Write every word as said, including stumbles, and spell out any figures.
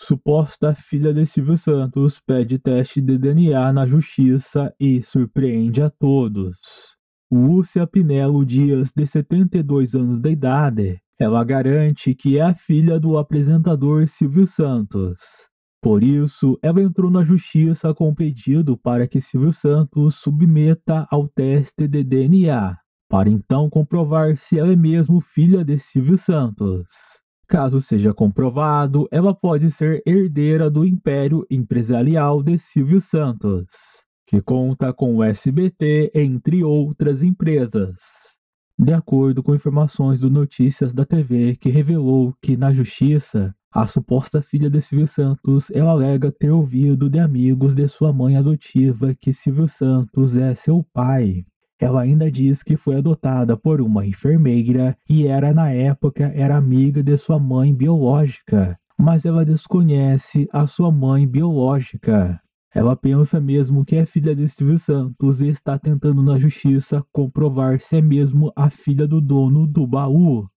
Suposta filha de Silvio Santos pede teste de D N A na justiça e surpreende a todos. Lúcia Pinelo Dias, de setenta e dois anos de idade, ela garante que é a filha do apresentador Silvio Santos. Por isso, ela entrou na justiça com pedido para que Silvio Santos submeta ao teste de D N A, para então comprovar se ela é mesmo filha de Silvio Santos. Caso seja comprovado, ela pode ser herdeira do império empresarial de Silvio Santos, que conta com o S B T, entre outras empresas. De acordo com informações do Notícias da T V, que revelou que, na justiça, a suposta filha de Silvio Santos, ela alega ter ouvido de amigos de sua mãe adotiva que Silvio Santos é seu pai. Ela ainda diz que foi adotada por uma enfermeira e era, na época, era amiga de sua mãe biológica, mas ela desconhece a sua mãe biológica. Ela pensa mesmo que é filha de Silvio Santos e está tentando na justiça comprovar se é mesmo a filha do dono do baú.